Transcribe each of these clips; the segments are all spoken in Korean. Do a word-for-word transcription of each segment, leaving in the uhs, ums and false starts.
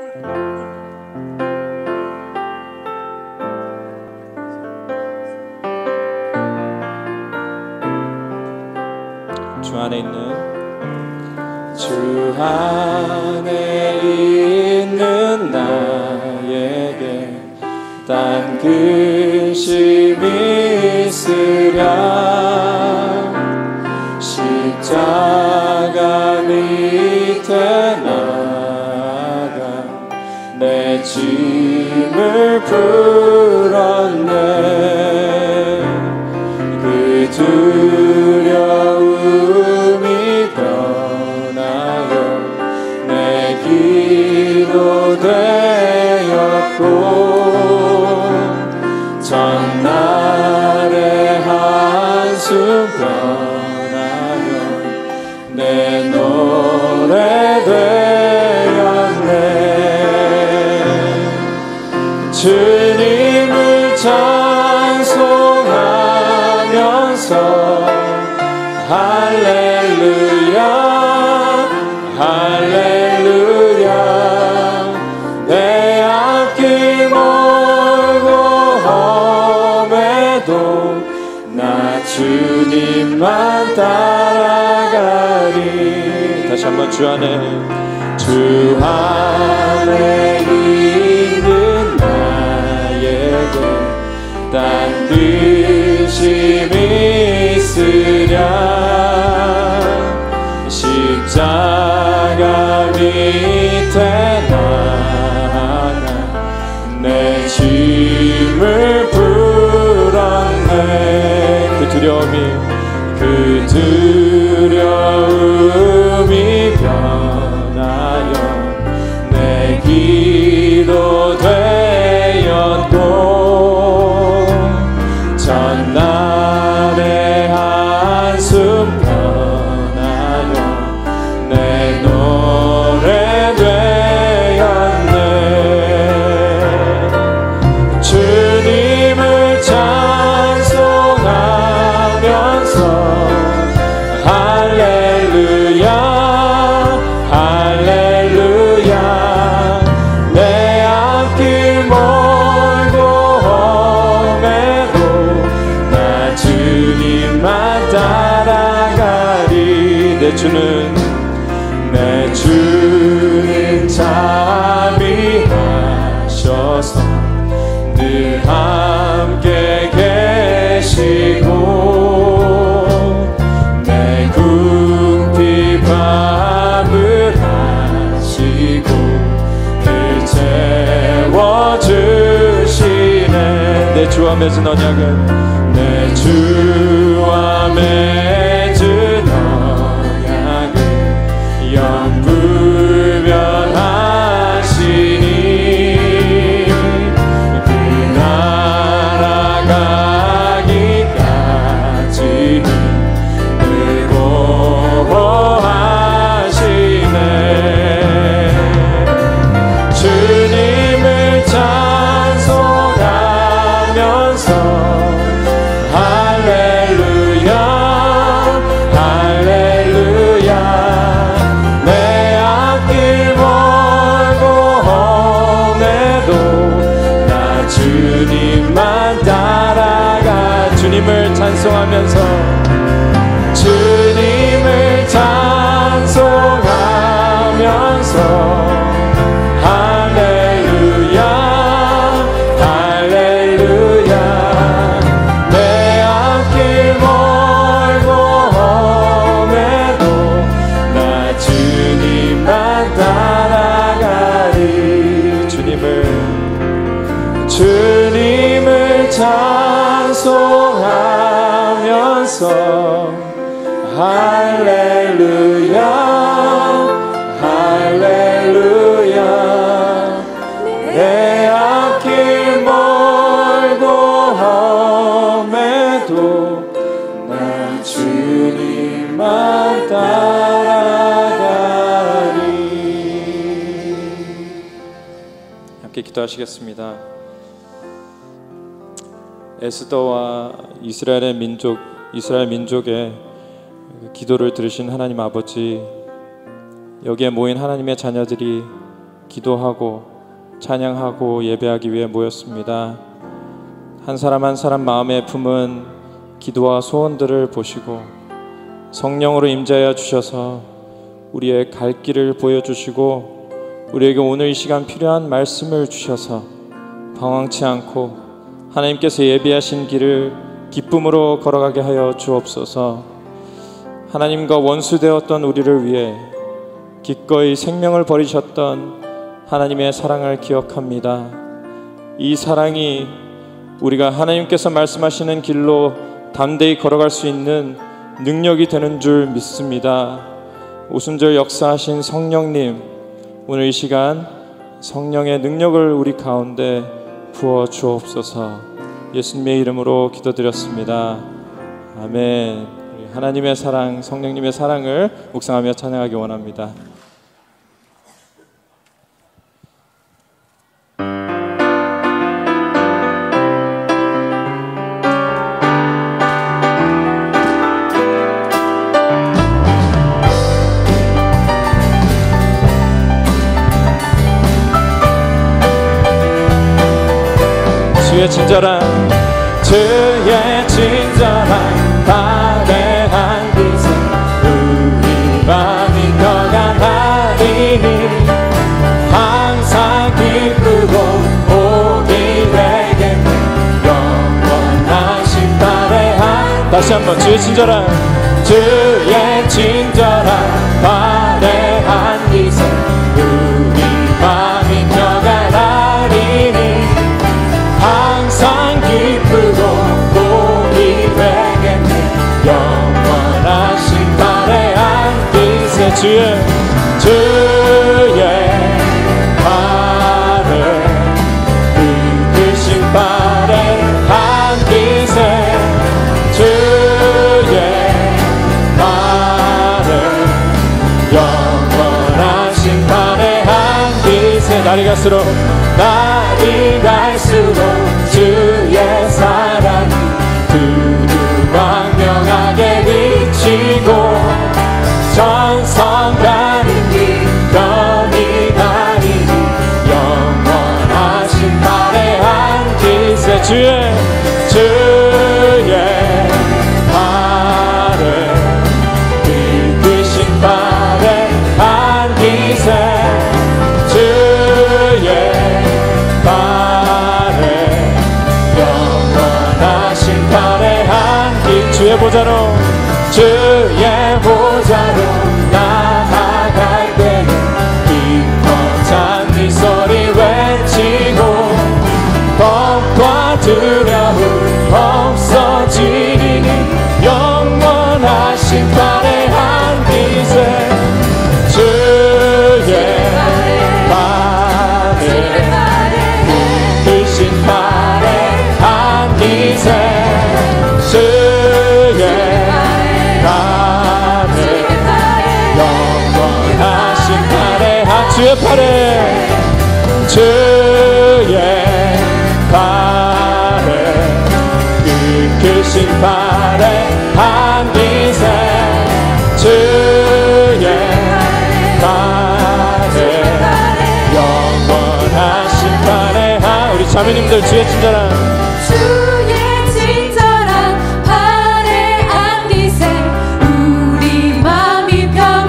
주 안에 있는 주 안에 있는 나에게 딴 근심이 있으랴 십자가 밑에 나가 내 짐을 풀었네 그 두려움이 변하여 내 기도 되었고 전날의 한숨 변하여 내 노래 되었네 주님을 찬송하면서 할렐루야 할렐루야 내 앞길 멀고 험해도 나 주님만 따라가리 다시 한번 주 안에 주 안에 있는 나에게 딴 근심이 있으랴 십자가 밑에 나가 내 짐을 풀었네 그 두려움이 그 두려움이 변하여 내 기도 되었고 전날의 한숨 변하여 내 노래 되었네 주님을 찬송하면서 할렐루야 할렐루야 내 앞길 멀고 험해도 나 주님만 따라가리 내 주는 내 주는 자비하셔서 늘 함께 계시고 내 궁핍함을 하시고 늘 채워주시네 내 주와 맺은 언약은 내 주와 맺은 언약은 영불변하시니 그 나라 가기까지 늘 보호하시네 주님을 찬송하면서 할렐루야 할렐루야 내 앞길 멀고 험해도 나 주님만 따라가 주님을 찬송하면서 주님을 찬송하면서 할렐루야 할렐루야 내 앞길 멀고 험해도 나 주님만 따라가리 주님을 주님을 찬송하면서 할렐루야 할렐루야 내 앞길 멀고 험해도 나 주님만 따라가리 함께 기도하시겠습니다. 에스더와 이스라엘의 민족, 이스라엘 민족의 기도를 들으신 하나님 아버지, 여기에 모인 하나님의 자녀들이 기도하고 찬양하고 예배하기 위해 모였습니다. 한 사람 한 사람 마음에 품은 기도와 소원들을 보시고 성령으로 임재하여 주셔서 우리의 갈 길을 보여주시고 우리에게 오늘 이 시간 필요한 말씀을 주셔서 방황치 않고 하나님께서 예비하신 길을 기쁨으로 걸어가게 하여 주옵소서. 하나님과 원수되었던 우리를 위해 기꺼이 생명을 버리셨던 하나님의 사랑을 기억합니다. 이 사랑이 우리가 하나님께서 말씀하시는 길로 담대히 걸어갈 수 있는 능력이 되는 줄 믿습니다. 오순절 역사하신 성령님, 오늘 이 시간 성령의 능력을 우리 가운데 부어 주옵소서. 예수님의 이름으로 기도드렸습니다. 아멘. 하나님의 사랑, 성령님의 사랑을 묵상하며 찬양하기 원합니다. 주의 친절한 주의 친절한 담대한 기세 우리 마음이 평안하리니 항상 기쁘고 복이 되겠네 영원하신 발에한 다시 한번 주의 친절한 주의 친절한 담대한 기세 우리 마음이 평안하리니 항상 기쁘고 복이 되겠네 영원하신 발에 앉으세 주의 주의 발에 그 발에 앉으세 주의 발에 영원하신 발에 앉으세 날이 갈수록 날이 갈수록 주의 사랑이 두루 광명하게 비치고 전성 가리니 변이 가리니 영원하신 발에 앉으세 주의 주의 발에 이끄신 발에 앉으세 주의 발에 영원하신 발에 앉으세 주의 보좌로 주의 보좌로 나아갈 때에 기뻐 찬미 소리 외치고 겁과 두려움 없어지리니 영원하신 발에 앉으세 주의 발에 이끄신 발에 앉으세 주의 발에 영원하신 발에 주의 발에 주의 발에 이끄신 발에 앉으세 주의 발에 영원하신 발에 하 우리 자매님들 주의 친절한 주의 친절한 발에 앉으세 우리 마음이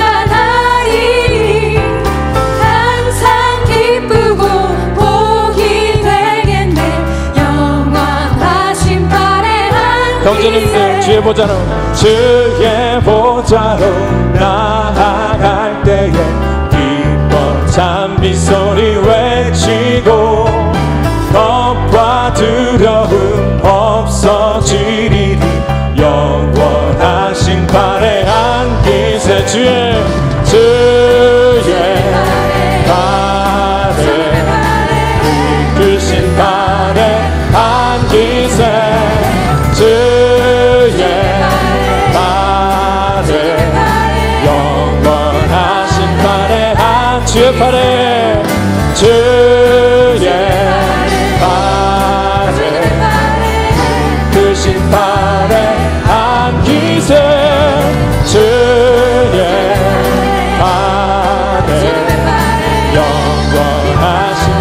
평안하리니 항상 기쁘고 복이 되겠네 영원하신 발에 앉으세 형제님들 주의 보좌로 주의 보좌로 나아갈 때에 기뻐 찬미 소리 외치고 겁과 두려움 없어지리니 영원하신 발에 앉으세 주의 주의 발에 이끄신 발에 앉으세 주의 발에 영원하신 발에 앉 주의 발에 주의 발에 크신 발에 앉으세 주의 발에 영원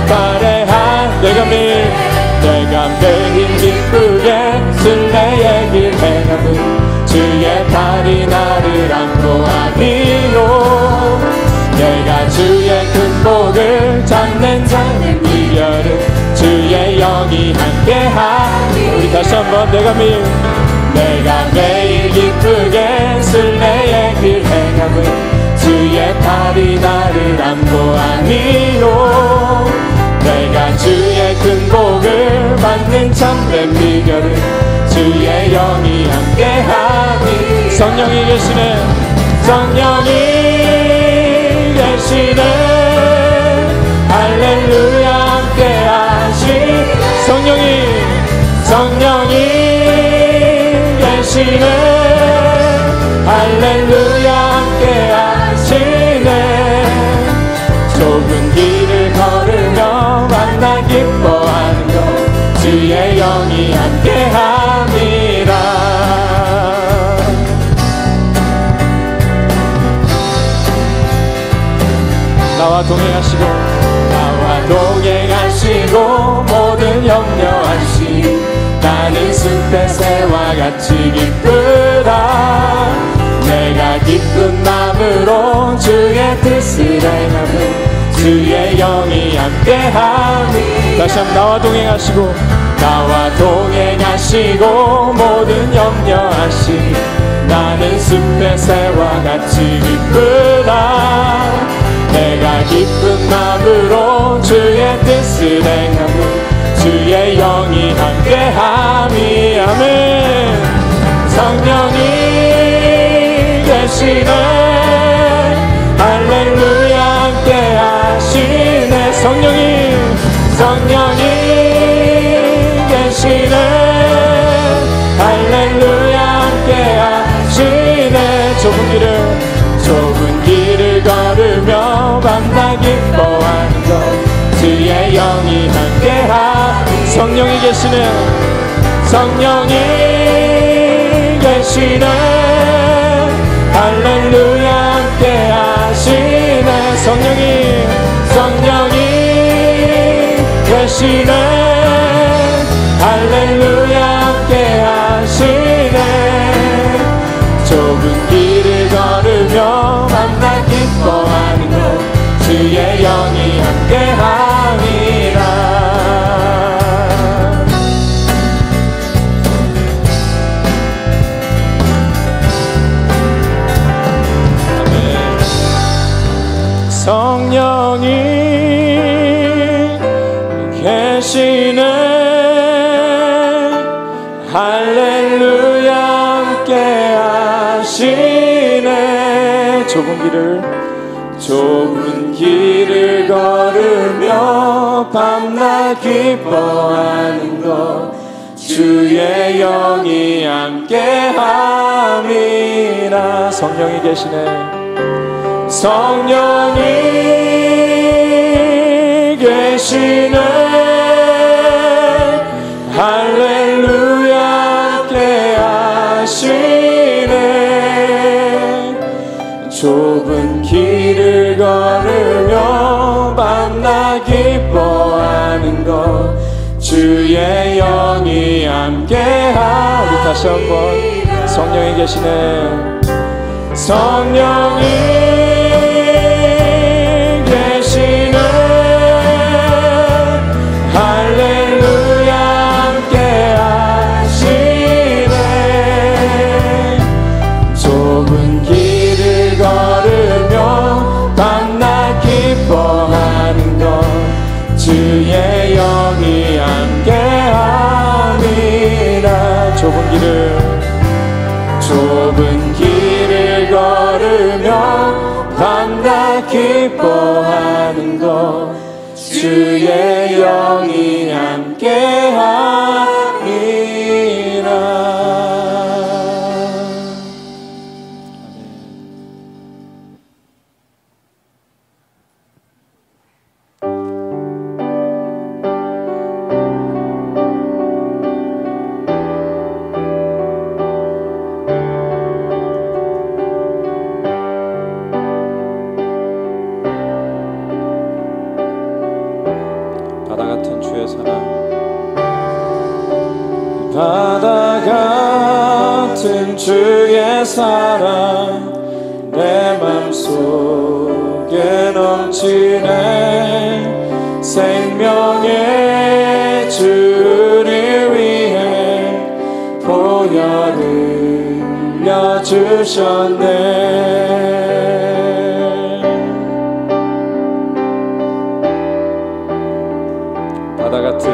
발에 한 내가 매일 내가 매일 기쁘게 순례의 길 행함은 주의 팔이 나를 안고 하리요 내가 주의 큰 복을 찾는 자는 비결은 주의 영이 함께하니 우리 다시 한번 내가 매일 내가 매일 기쁘게 순례의 길 행함은 주의 팔이 나를 안고 하니요 내가 주의 큰 복을 받는 참된 비결은 주의 영이 함께하니 성령이 계시네 성령이 계시네 할렐루야 함께하시 성령이 성령이 계시네 할렐루야 함께하시네 좁은 길을 걸으며 만나 기뻐하는 것 주의 영이 함께함이라 나와 동행하시고 나와 동행하시고 모든 염려하시 나는 숲의 새와 같이 기쁘다 내가 기쁜 마음으로 주의 뜻을 행하면 주의 영이 함께하니 다시 한번 나와 동행하시고 나와 동행하시고 모든 염려하시 나는 숲의 새와 같이 기쁘다 내가 기쁜 마음으로 주의 뜻을 행하면 주의 영이 함께함이 아멘 성령이 계시네 할렐루야 함께하시네 성령이 성령이 계시네 할렐루야 함께하시네 좁은 길을 좁은 길을 걸으며 만나 기뻐하는 것 주의 영이 함께하 성령이 계시네 성령이 계시네 할렐루야 함께하시네 성령이 성령이 계시네 할렐루야 함께하시네 좁은 길을 걸으며 만나 기뻐하는 것 주의 영이 함께함이라 성령이 계시네 할렐루야 함께하시네 좁은 길을 좁은 길을 걸으며 밤낮 기뻐하는 것 주의 영이 함께함이라 성령이 계시네 성령이 계시네 할렐루야 함께하시네 좁은 길을 걸으며 밤낮 기뻐하는 것 주의 영이 함께하 우리 다시 한번 성령이 계시네 성령이 계시네 할렐루야 함께하시네 좁은 길을 걸으며 밤낮 기뻐하는 것 주의 영이 함께함이라 좁은 길을 좁은 길을 걸으며 밤낮 기뻐하는 것 주의 영이 함께함이라 주의 사랑. 바다 같은 주의 사랑 내 맘속에 넘치네. 생명의 주를 위해 보혈을 흘려주셨네. 바다 같은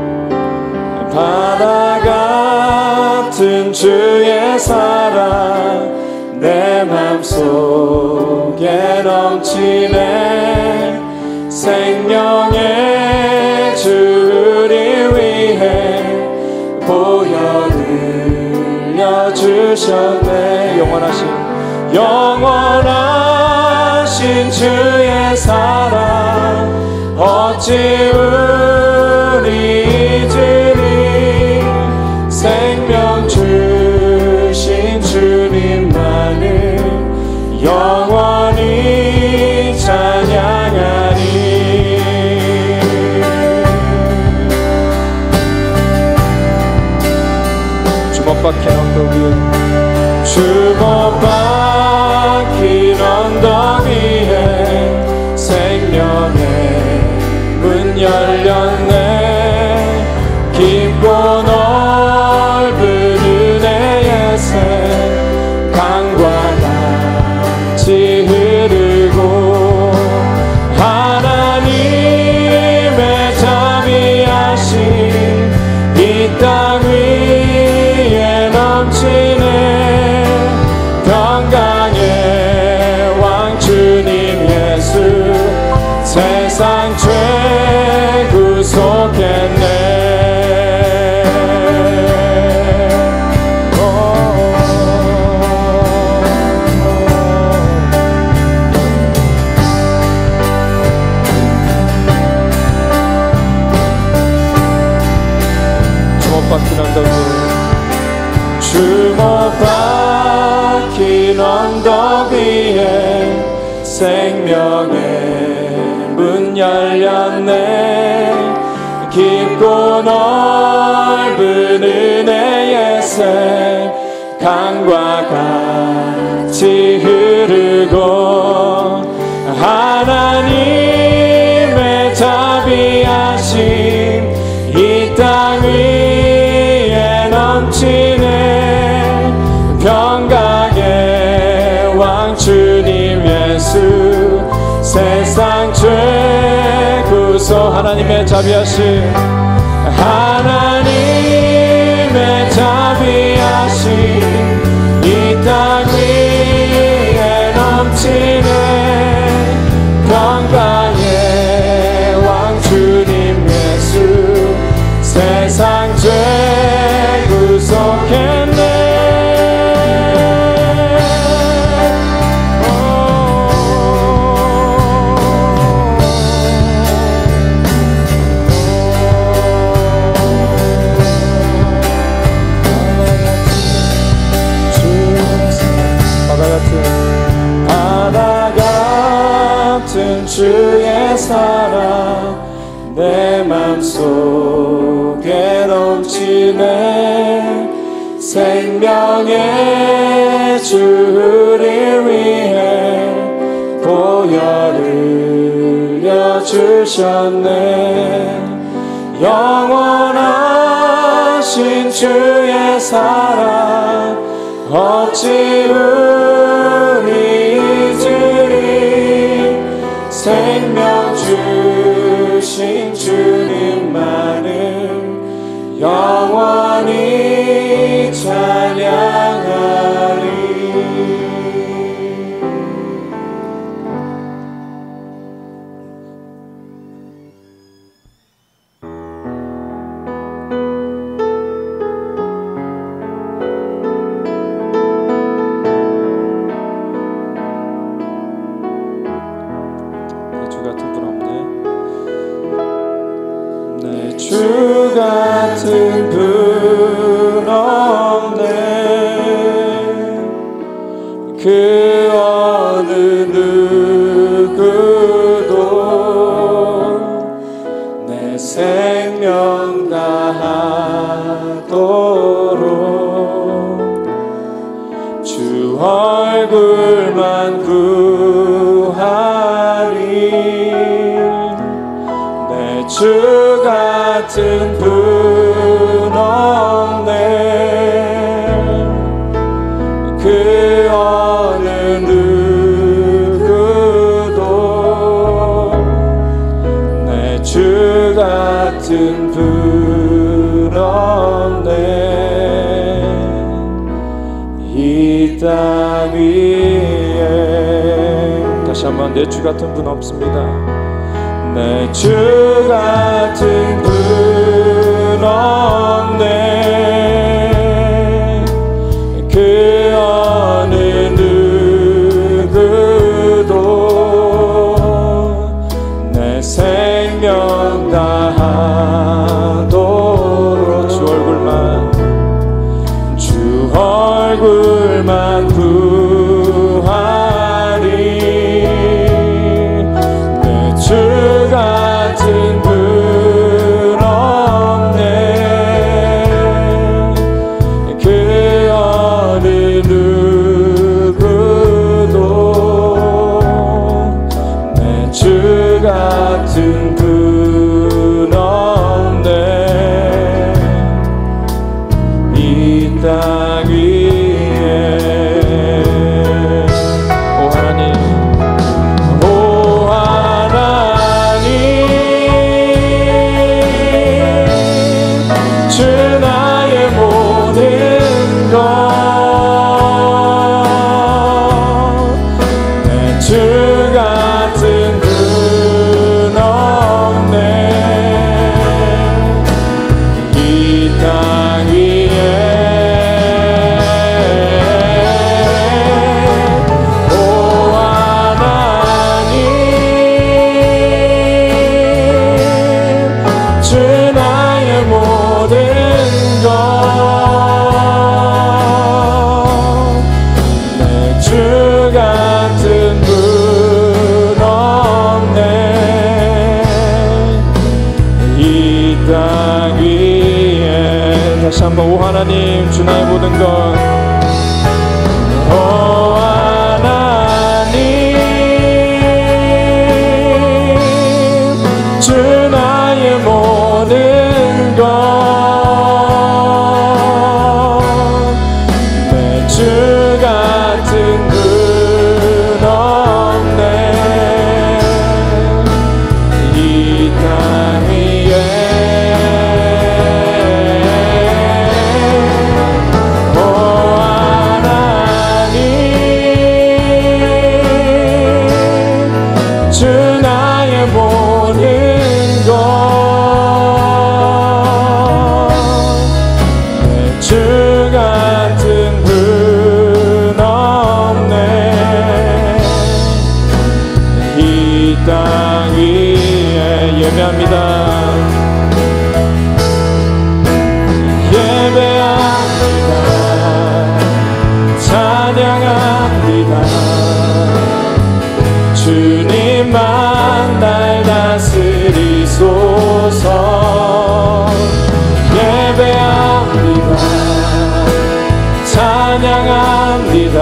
바다 같은 주의 사랑 내 맘속에 넘치네. 생명의 주를 위해 보혈을 흘려주셨네. 영원하신 영원하신 주의 사랑 어찌 우리 잊으리. 생명 주신 주님만을 영원히 찬양하리. 주먹박힌 언덕 위에 주먹박힌 언덕 위에 생명의 문 열렸네. 깊고 넓은 은혜의 샘 강과 같이 흐르고 하나님의 자비하심 이 땅 위에 넘치네. 평강의 왕 주님 예수 세상 죄 구속했네. 주먹박힌 언덕 위에 주먹박힌 언덕 위에 생명의 문 열렸네. 깊고 넓은 은혜의 새 강과 같이 흐르고 하나님의 자비하심 이 땅 위에 넘치네. 평강의 왕 주님 예수 세상 죄 구속 하나님의 자비하심 하나님의 자비하심 이 땅 위에 넘치네. 평강의 왕 주님 예수 세상 죄 구속했네. 바다 같은 주의 사랑 내 맘속에 넘치네. 생명의 주를 위해 보혈을 흘려주셨네. 영원하신 주의 사랑 어찌 우리 잊으리. 생명 주신 주님만을 영원히 찬양하리. 주 같은 분 없네. 그 어느 누구도 내 생 주 같은 분 없네. 그 어느 누구도 내 주 같은 분 없네. 이 땅 위에 다시 한번 내 주 같은 분 없습니다. 내 주 같은 분 없네. 그 어느 누구도 내 생명 다하도록 주 얼굴만 주 얼굴만 구하리. 내 주 같은 분 없네. 그 어느 누구도 내 주 같은 분 없네. 이 땅 위에 오 하나님, 오 하나님, 주 나의 모든 것 내 주 같은 분 없네. 이 땅 위에 오 하나님, 주 나의 모든 것 내 주 같은 분 없네. 이 땅 위에 다시 한번 오 하나님, 주 나의 모든 것 오 하나님, 주 나의 모든 것 내 주 같은 분 없네. 이 땅 위에 오 하나님, 주 나의 모든 것 내 주 같은 분 없네. 이 땅 위에 예배합니다. 예배합니다. 찬양합니다. 주님만 날 다스리소서. 예배합니다. 찬양합니다.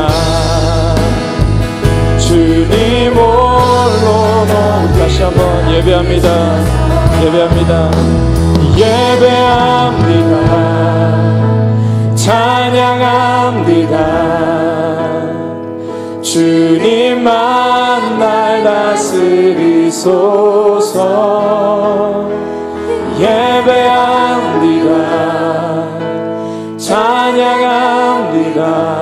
주님 홀로 다시 한번 예배합니다. 예배합니다. 예배합니다. 찬양합니다. 주님만 날 다스리소서. 예배합니다. 찬양합니다.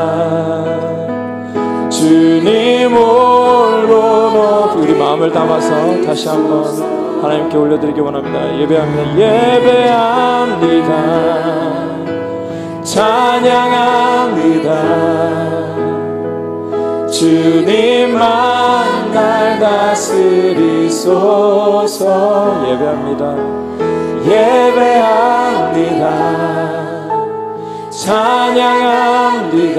주님 홀로 높이 우리 마음을 담아서 다시 한번 하나님께 올려드리기 원합니다. 예배합니다. 예배합니다. 찬양합니다. 주님만 날 다스리소서. 예배합니다. 예배합니다. 찬양합니다.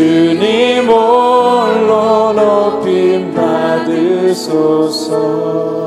주님 홀로 높임 받으소서.